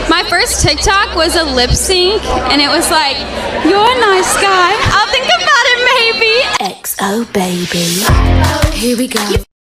My first TikTok was a lip sync, and it was like, "You're a nice guy. I'll think about it, maybe." XO baby. Here we go.